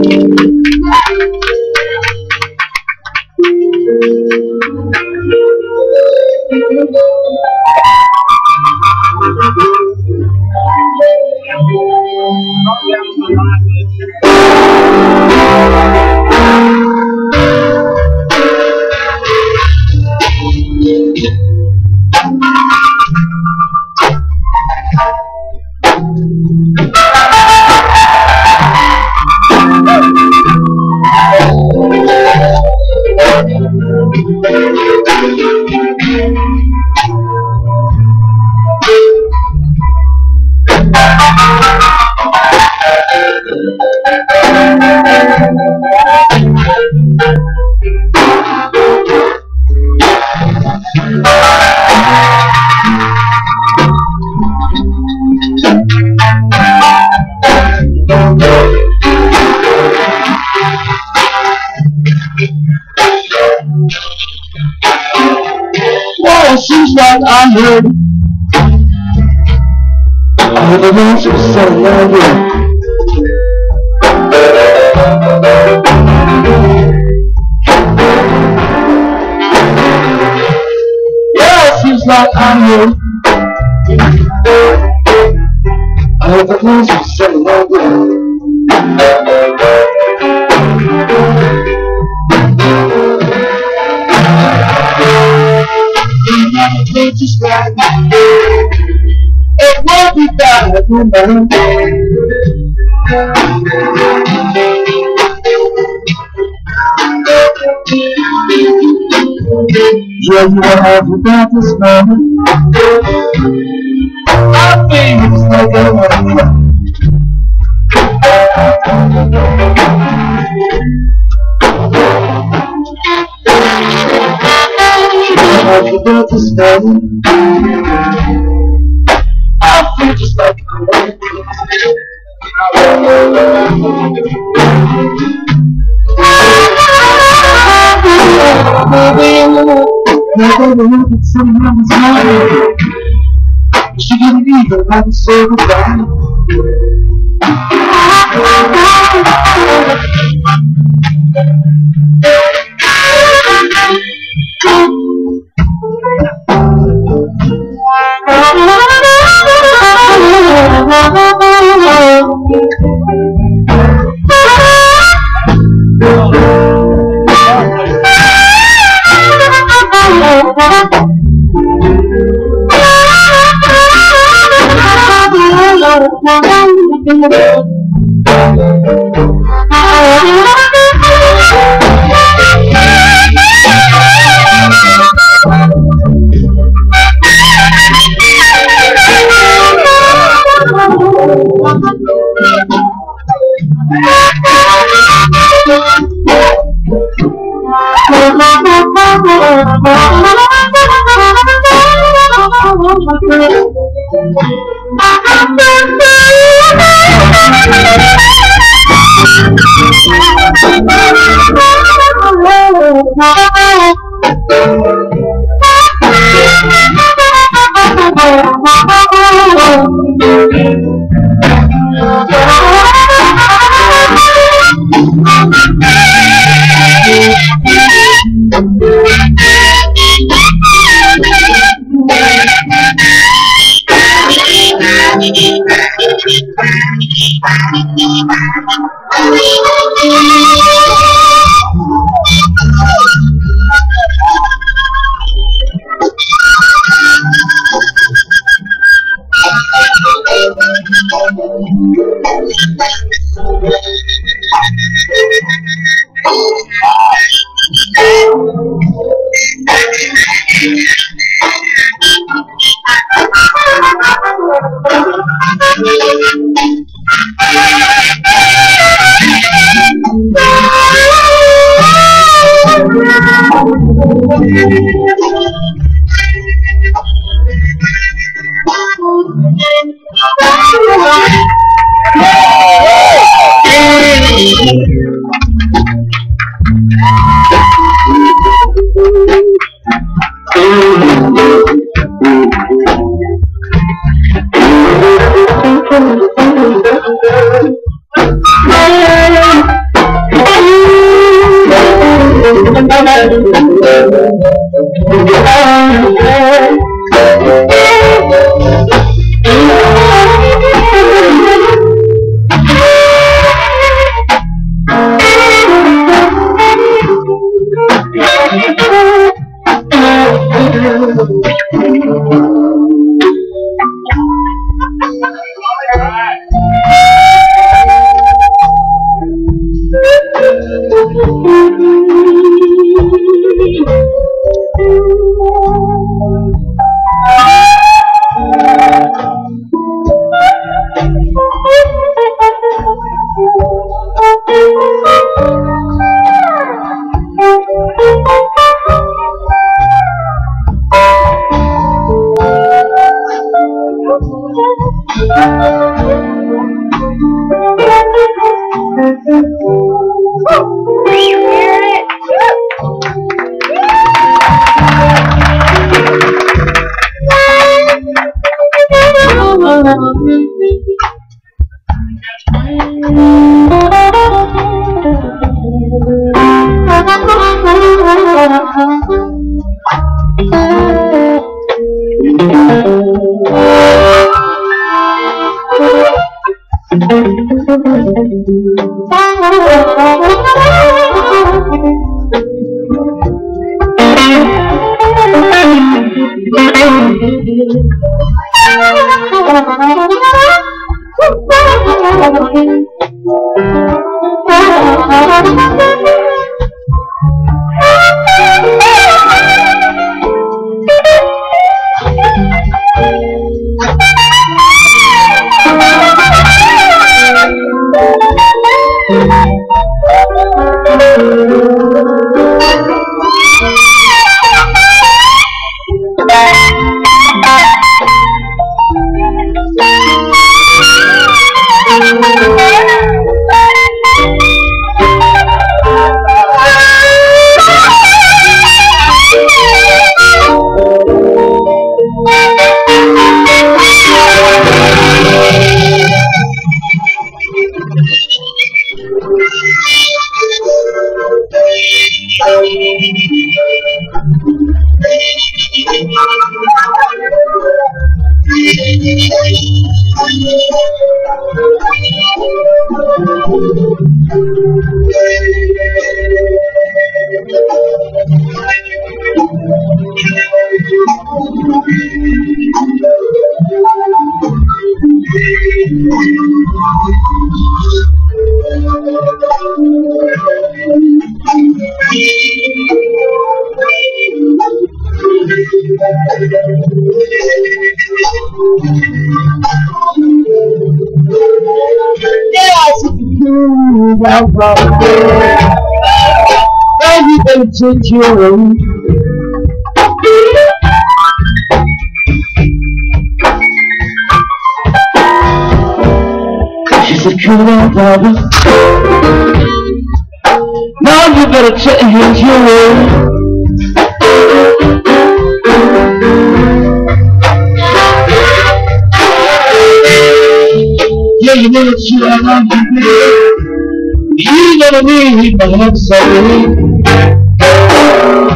Seems like I'm ready. All the ones who say I'm ready. Yeah, it seems like I'm ready. All the ones who say I'm ready. Just like it won't be bad, woman. Yeah, you are happy about this moment. I think it's like I want to cry. About this moment, I feel just like I want to cry. Someone's mind. She didn't even have to say goodbye. Take your own. She's a cool brother. Now you better change your way. Yeah, you know what you are not to be. You never need my love, sorry.